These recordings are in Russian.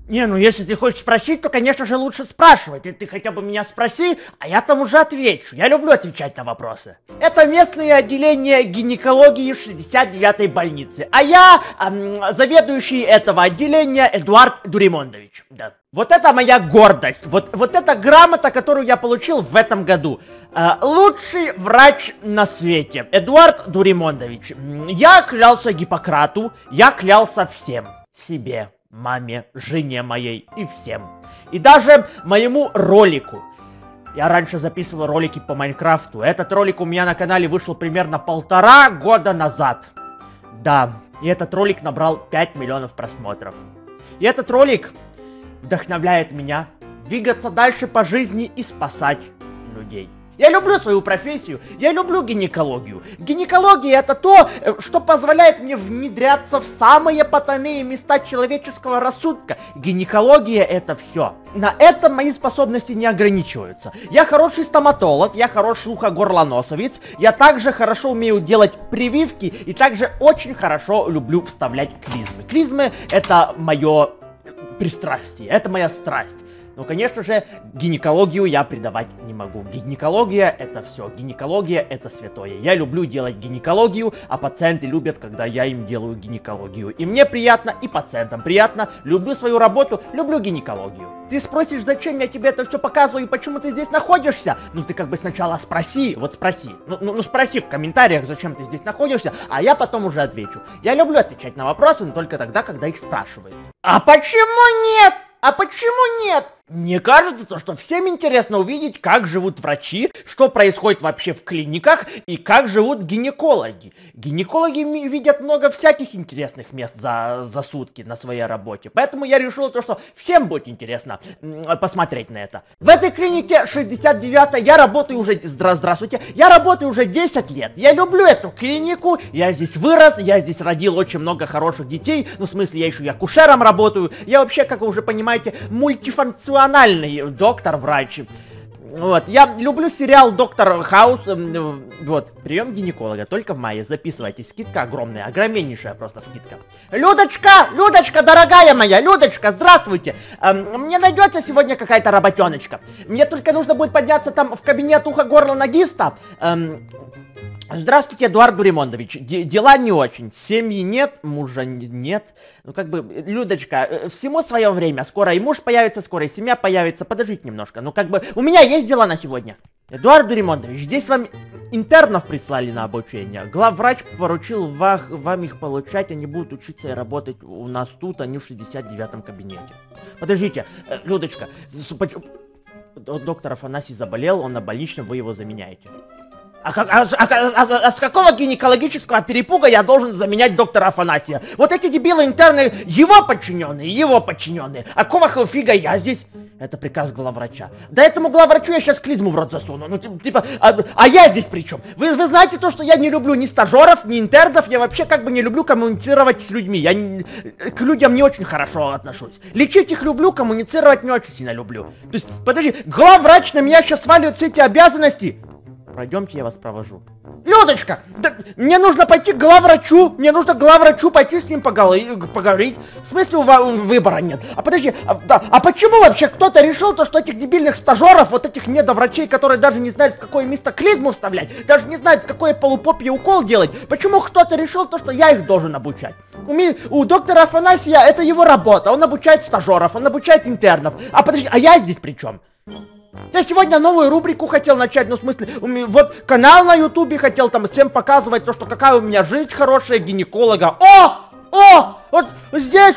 Не, ну если ты хочешь спросить, то, конечно же, лучше спрашивать. И ты хотя бы меня спроси, а я там уже отвечу. Я люблю отвечать на вопросы. Это местное отделение гинекологии в 69-й больнице. А я заведующий этого отделения Эдуард Дуримондович. Да. Вот это моя гордость. Вот эта грамота, которую я получил в этом году. Лучший врач на свете. Эдуард Дуримондович. Я клялся Гиппократу, я клялся всем. Себе, маме, жене моей и всем. И даже моему ролику. Я раньше записывал ролики по Майнкрафту. Этот ролик у меня на канале вышел примерно 1,5 года назад. Да, и этот ролик набрал 5 миллионов просмотров. И этот ролик вдохновляет меня двигаться дальше по жизни и спасать людей. Я люблю свою профессию, я люблю гинекологию. Гинекология это то, что позволяет мне внедряться в самые потайные места человеческого рассудка. Гинекология это все. На этом мои способности не ограничиваются. Я хороший стоматолог, я хороший ухо-горло-носовец, я также хорошо умею делать прививки и также очень хорошо люблю вставлять клизмы. Клизмы это мое пристрастие, это моя страсть. Но, конечно же, гинекологию я предавать не могу. Гинекология это все. Гинекология это святое. Я люблю делать гинекологию, а пациенты любят, когда я им делаю гинекологию. И мне приятно, и пациентам приятно. Люблю свою работу, люблю гинекологию. Ты спросишь, зачем я тебе это все показываю и почему ты здесь находишься? Ну ты как бы сначала спроси, вот спроси. Ну спроси в комментариях, зачем ты здесь находишься, а я потом уже отвечу. Я люблю отвечать на вопросы, но только тогда, когда их спрашивают. А почему нет? А почему нет? Мне кажется, что всем интересно увидеть, как живут врачи, что происходит вообще в клиниках и как живут гинекологи. Гинекологи видят много всяких интересных мест за сутки на своей работе. Поэтому я решил что всем будет интересно посмотреть на это. В этой клинике 69-й я работаю уже... Здравствуйте. Я работаю уже 10 лет. Я люблю эту клинику. Я здесь вырос, я здесь родил очень много хороших детей. Ну, в смысле, я еще и акушером работаю. Я вообще, как вы уже понимаете, мультифункциональный доктор-врач. Вот, я люблю сериал Доктор Хаус. Вот, прием гинеколога только в мае. Записывайте, скидка огромная, огромнейшая просто скидка. Людочка, Людочка, дорогая моя, Людочка, здравствуйте. Мне найдется сегодня какая-то работеночка. Мне только нужно будет подняться там в кабинет ухо-горло-ногиста. Здравствуйте, Эдуард Дуримондович. Дела не очень. Семьи нет, мужа нет. Ну, как бы, Людочка, всему свое время. Скоро и муж появится, скоро и семья появится. Подождите немножко. Ну, как бы, у меня есть дела на сегодня. Эдуард Дуримондович, здесь вам интернов прислали на обучение. Главврач поручил вам их получать. Они будут учиться и работать у нас тут, они в 69-м кабинете. Подождите, Людочка, доктор Афанасий заболел, он на больничном, вы его заменяете. А с какого гинекологического перепуга я должен заменять доктора Афанасия? Вот эти дебилы-интерны, его подчиненные. А какого фига я здесь? Это приказ главврача. Да этому главврачу я сейчас клизму в рот засуну. Ну, типа, а я здесь при чем? Вы знаете то, что я не люблю ни стажеров, ни интернов. Я вообще как бы не люблю коммуницировать с людьми. Я к людям не очень хорошо отношусь. Лечить их люблю, коммуницировать не очень сильно люблю. То есть, подожди, главврач на меня сейчас сваливает все эти обязанности. Пройдемте, я вас провожу. Людочка, да, мне нужно пойти к главврачу, пойти с ним поговорить. В смысле выбора нет? А подожди, а почему вообще кто-то решил то, что этих дебильных стажеров, вот этих недоврачей, которые даже не знают, в какое место клизму вставлять, даже не знают, в какое полупопье укол делать, почему кто-то решил то, что я их должен обучать? У доктора Афанасия это его работа, он обучает стажеров, он обучает интернов. А подожди, а я здесь при чем? Я сегодня новую рубрику хотел начать, ну в смысле, вот канал на ютубе хотел там всем показывать то, что какая у меня жизнь хорошая гинеколога. Вот здесь,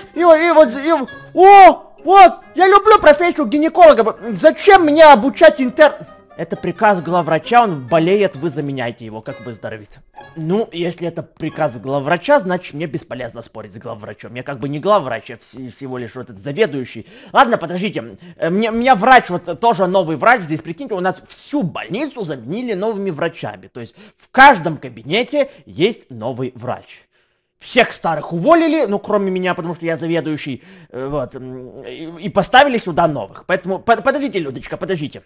вот, я люблю профессию гинеколога. Зачем мне обучать Это приказ главврача, он болеет, вы заменяйте его, как выздоровеет. Ну, если это приказ главврача, значит мне бесполезно спорить с главврачом. Я как бы не главврач, я всего лишь вот этот заведующий. Ладно, подождите, меня врач, вот тоже новый врач, здесь, прикиньте, у нас всю больницу заменили новыми врачами. То есть в каждом кабинете есть новый врач. Всех старых уволили, ну кроме меня, потому что я заведующий, вот, и поставили сюда новых. Поэтому, подождите, Людочка, подождите.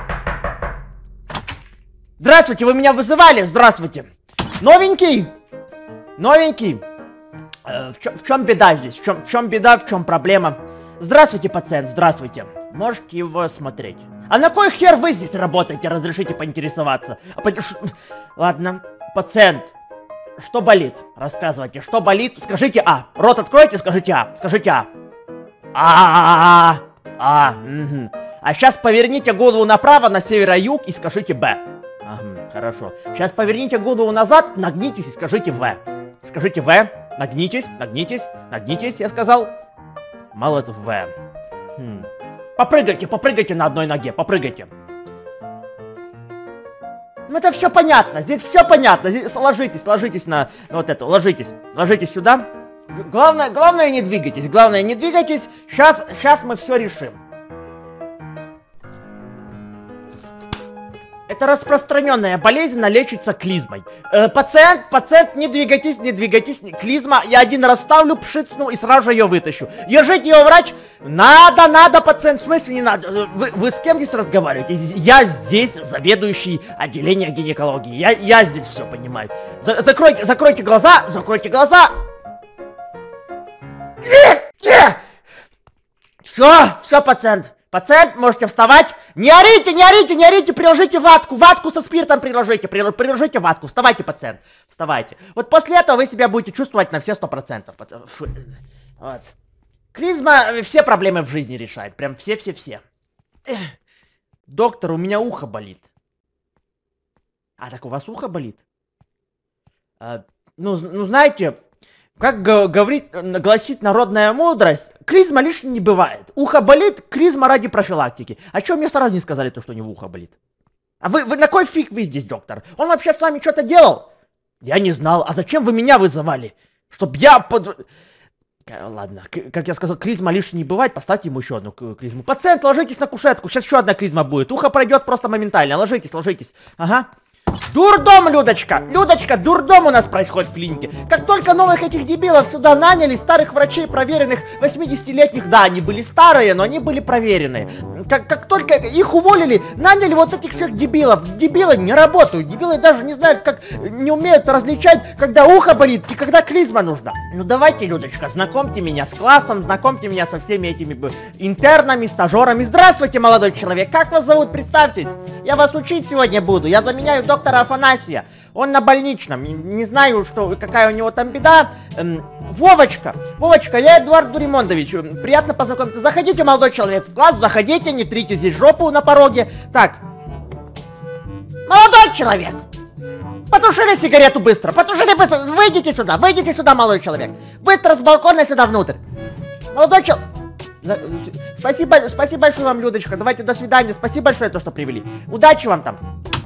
Здравствуйте, вы меня вызывали? Здравствуйте. Новенький? В чем беда здесь? В чем беда, в чем проблема? Здравствуйте, пациент, здравствуйте. Можете его смотреть. А на кой хер вы здесь работаете? Разрешите поинтересоваться. Ладно, пациент. Что болит? Рассказывайте, что болит? Скажите А. Рот откройте, скажите А. Скажите А. А сейчас поверните голову направо, на северо-юг и скажите Б. Ага, хорошо. Сейчас поверните голову назад, нагнитесь и скажите В. Скажите В. Нагнитесь, нагнитесь, нагнитесь, я сказал. Мало это В. Попрыгайте, попрыгайте на одной ноге, попрыгайте. Ну это все понятно, здесь все понятно. Здесь ложитесь на вот эту, ложитесь сюда. Главное не двигайтесь, Сейчас мы все решим. Это распространенная болезнь, лечится клизмой. Пациент, не двигайтесь, клизма. Я один раз ставлю, пшицну и сразу же ее вытащу. Езжите ее, врач. Надо, пациент, в смысле не надо? Вы с кем здесь разговариваете? Я здесь заведующий отделением гинекологии. Я здесь все понимаю. Закройте глаза. Все, пациент. Пациент, можете вставать. Не орите, приложите ватку со спиртом приложите ватку. Вставайте, пациент, вставайте. Вот после этого вы себя будете чувствовать на все 100%. Вот. Клизма все проблемы в жизни решает, прям все. Доктор, у меня ухо болит. А, так у вас ухо болит? Ну, знаете, как гласит народная мудрость, клизма лишней не бывает. Ухо болит, клизма ради профилактики. А чё мне сразу не сказали, то, что у него ухо болит? А вы на кой фиг вы здесь, доктор? Он вообще с вами что-то делал? Я не знал. А зачем вы меня вызывали? Чтоб я Ладно, как я сказал, клизма лишней не бывает, поставьте ему еще одну клизму. Пациент, ложитесь на кушетку, сейчас еще одна клизма будет. Ухо пройдет просто моментально. Ложитесь. Ага. Дурдом, Людочка, дурдом у нас происходит в клинике. Как только новых этих дебилов сюда наняли, старых врачей, проверенных, 80-летних, да, они были старые, но они были проверенные. Как только их уволили, наняли вот этих всех дебилов. Дебилы не работают, дебилы даже не знают, не умеют различать, когда ухо болит и когда клизма нужна. Ну давайте, Людочка, знакомьте меня с классом, знакомьте меня со всеми этими интернами, стажерами. Здравствуйте, молодой человек, как вас зовут, представьтесь. Я вас учить сегодня буду, я заменяю доктора Афанасия. Он на больничном, не знаю, какая у него там беда. Вовочка, я Эдуард Дуримондович, приятно познакомиться. Заходите, молодой человек, в класс, заходите, не трите здесь жопу на пороге. Так, молодой человек, потушили сигарету быстро, выйдите сюда, молодой человек. Быстро с балкона сюда внутрь. Молодой человек. Спасибо большое вам, Людочка. Давайте, до свидания. Спасибо большое, то, что привели. Удачи вам там.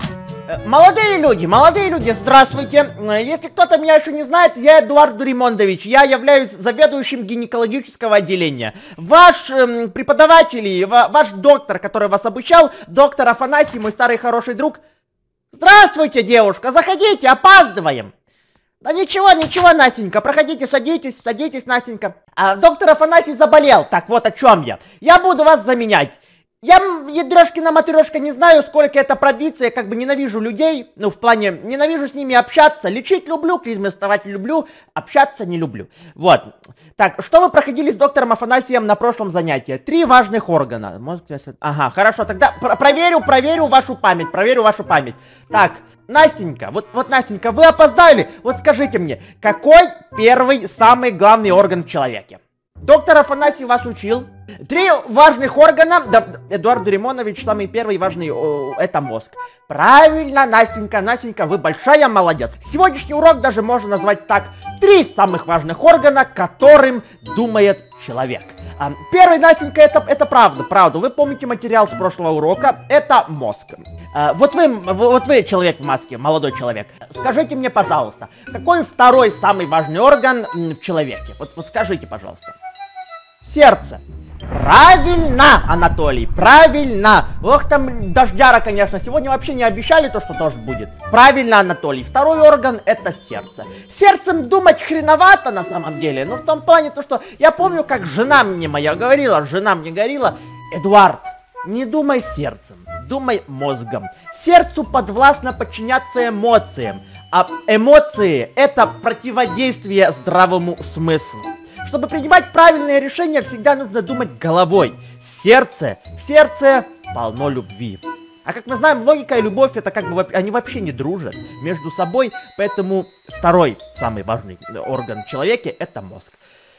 Молодые люди, здравствуйте. Если кто-то меня еще не знает, я Эдуард Дуримондович. Я являюсь заведующим гинекологического отделения. Ваш преподаватель, ваш доктор, который вас обучал, доктор Афанасий, мой старый хороший друг. Здравствуйте, девушка, заходите, опаздываем. Да ничего, Настенька, проходите, садитесь, Настенька. Доктор Афанасий заболел, так вот о чем я. Я буду вас заменять. Я, ядрёшкина-матрешка, не знаю, сколько это продлится, я как бы ненавижу людей, ну, в плане, ненавижу с ними общаться, лечить люблю, клизмы вставать люблю, общаться не люблю. Вот. Так, что вы проходили с доктором Афанасием на прошлом занятии? 3 важных органа. Ага, хорошо, тогда проверю вашу память, Так, Настенька, вот, Настенька, вы опоздали, вот скажите мне, какой первый, самый главный орган в человеке? Доктор Афанасий вас учил. 3 важных органа. Да, Эдуард Дуримонович, самый первый важный, это мозг. Правильно, Настенька, вы большая молодец. Сегодняшний урок даже можно назвать так. 3 самых важных органа, которым думает человек. Первый, Настенька, это правда. Вы помните материал с прошлого урока? Это мозг. Вот вы человек в маске, молодой человек. Скажите мне, пожалуйста, какой второй самый важный орган в человеке? Вот скажите, пожалуйста. Сердце. Правильно, Анатолий, правильно. Ох, там дождяра, конечно. Сегодня вообще не обещали то, что дождь будет. Правильно, Анатолий. Второй орган — это сердце. Сердцем думать хреновато на самом деле. Но в том плане, то, что я помню, как жена мне говорила, Эдуард, не думай сердцем, думай мозгом. Сердцу подвластно подчиняться эмоциям. А эмоции — это противодействие здравому смыслу. Чтобы принимать правильные решения, всегда нужно думать головой. В сердце полно любви. А как мы знаем, логика и любовь, это как бы они вообще не дружат между собой, поэтому второй самый важный орган в человеке — это мозг.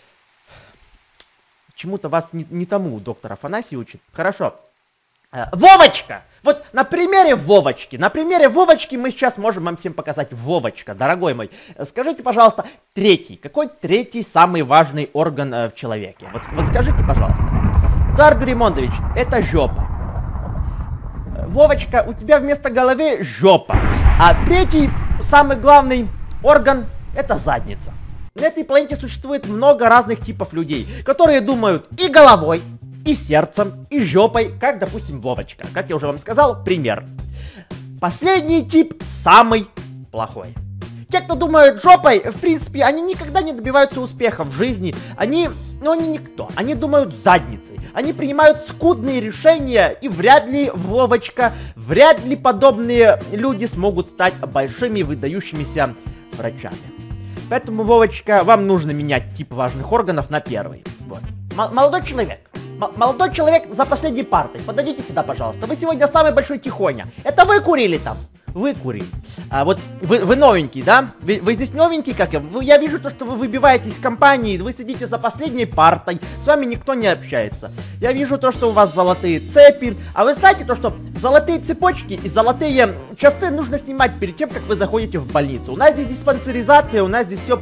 Чему-то вас не тому доктор Афанасий учит. Хорошо. Вовочка! Вот на примере Вовочки мы сейчас можем вам всем показать. Вовочка, дорогой мой, скажите, пожалуйста, какой третий самый важный орган в человеке? Вот скажите, пожалуйста. Эдуард Ремондович, это жопа. Вовочка, у тебя вместо головы жопа. А третий самый главный орган — это задница. На этой планете существует много разных типов людей, которые думают и головой, и сердцем, и жопой, как, допустим, Вовочка. Как я уже вам сказал, пример. Последний тип самый плохой. Те, кто думают жопой, в принципе, они никогда не добиваются успеха в жизни. Они никто. Они думают задницей. Они принимают скудные решения, и вряд ли, Вовочка, вряд ли подобные люди смогут стать большими выдающимися врачами. Поэтому, Вовочка, вам нужно менять тип важных органов на первый. Вот. Молодой человек за последней партой. Подойдите сюда, пожалуйста. Вы сегодня самый большой тихоня. Это вы курили там? Вы курили. А вот вы новенький, да? Вы здесь новенький, как я? Я вижу то, что вы выбиваетесь из компании, вы сидите за последней партой, с вами никто не общается. Я вижу то, что у вас золотые цепи. А вы знаете то, что золотые цепочки и золотые часы нужно снимать перед тем, как вы заходите в больницу. У нас здесь диспансеризация, у нас здесь все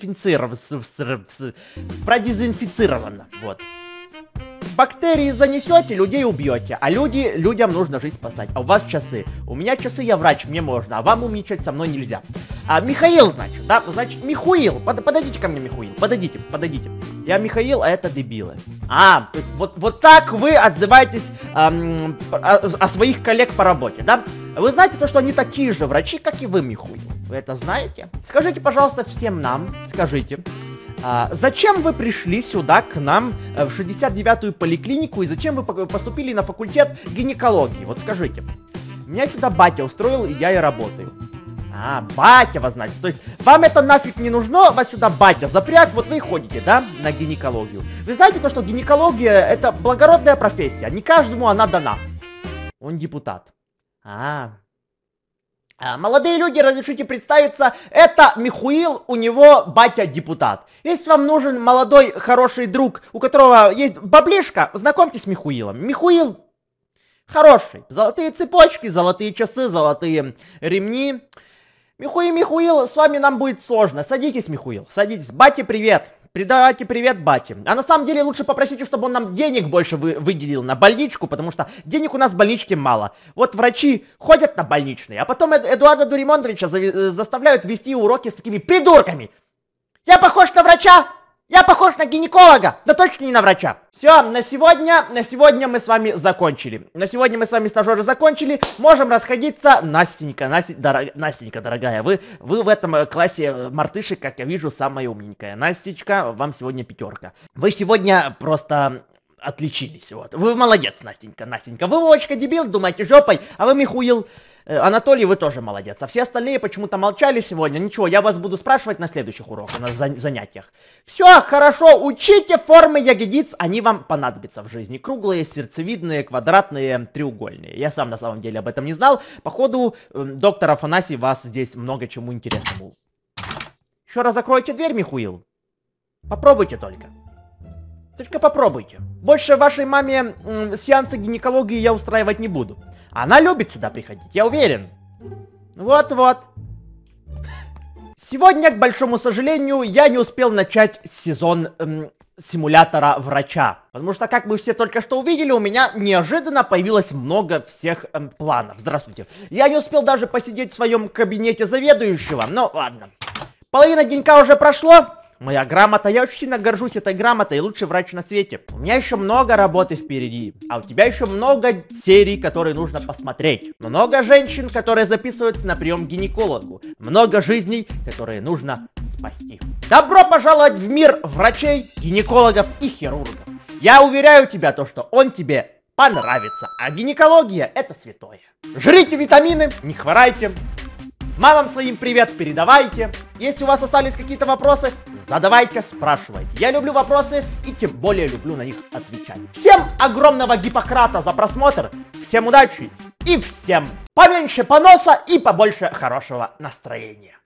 продезинфицировано. Вот. Бактерии занесете, людей убьете, а людям нужно жизнь спасать. А у вас часы. У меня часы, я врач, мне можно, а вам умничать со мной нельзя. А Михаил, значит, да? Значит, Михуил. Подойдите ко мне, Михуил. Подойдите. Я Михаил, а это дебилы. Вот так вы отзываетесь о своих коллег по работе, да? Вы знаете то, что они такие же врачи, как и вы, Михуил? Вы это знаете? Скажите, пожалуйста, всем нам, скажите. Зачем вы пришли сюда к нам в 69-ю поликлинику и зачем вы поступили на факультет гинекологии? Вот скажите. Меня сюда батя устроил, и я и работаю. Батя вас, значит. То есть вам это нафиг не нужно, вас сюда батя запряг, вот вы ходите, да, на гинекологию. Вы знаете то, что гинекология — это благородная профессия, не каждому она дана. Он депутат. Молодые люди, разрешите представиться, это Михуил, у него батя депутат. Если вам нужен молодой хороший друг, у которого есть баблишка, знакомьтесь с Михуилом. Михуил хороший. Золотые цепочки, золотые часы, золотые ремни. Михуил, с вами нам будет сложно. Садитесь, Михуил, садитесь. Бате привет. Передавайте привет бате. А на самом деле лучше попросите, чтобы он нам денег больше выделил на больничку, потому что денег у нас в больничке мало. Вот врачи ходят на больничные, а потом Эдуарда Дуримондовича заставляют вести уроки с такими придурками. Я похож на врача? Я похож на гинеколога, но точно не на врача. Все, на сегодня мы с вами закончили. На сегодня мы с вами, стажеры, закончили. Можем расходиться. Настенька, дорогая, вы в этом классе мартышек, как я вижу, самая умненькая. Настечка, вам сегодня 5. Вы сегодня просто отличились, вот. Вы молодец, Настенька. Вы, Вовочка, дебил, думаете жопой, а вы, Михуил, Анатолий, вы тоже молодец. А все остальные почему-то молчали сегодня. Ничего, я вас буду спрашивать на следующих уроках, на занятиях. Все, хорошо, учите формы ягодиц, они вам понадобятся в жизни. Круглые, сердцевидные, квадратные, треугольные. Я сам на самом деле об этом не знал. Походу, доктор Афанасий вас здесь много чему интересному. Еще раз закройте дверь, Михуил. Попробуйте только. Только попробуйте. Больше вашей маме сеансы гинекологии я устраивать не буду. Она любит сюда приходить, я уверен. Вот-вот. Сегодня, к большому сожалению, я не успел начать сезон симулятора врача. Потому что, как мы все только что увидели, у меня неожиданно появилось много всех планов. Здравствуйте. Я не успел даже посидеть в своем кабинете заведующего. Ну, ладно. Половина денька уже прошло. Моя грамота, я очень сильно горжусь этой грамотой, лучший врач на свете. У меня еще много работы впереди, а у тебя еще много серий, которые нужно посмотреть. Много женщин, которые записываются на прием к гинекологу. Много жизней, которые нужно спасти. Добро пожаловать в мир врачей, гинекологов и хирургов. Я уверяю тебя, то, что он тебе понравится, а гинекология — это святое. Жрите витамины, не хворайте. Мамам своим привет передавайте. Если у вас остались какие-то вопросы, задавайте, спрашивайте. Я люблю вопросы и тем более люблю на них отвечать. Всем огромного Гиппократа за просмотр, всем удачи и всем поменьше поноса и побольше хорошего настроения.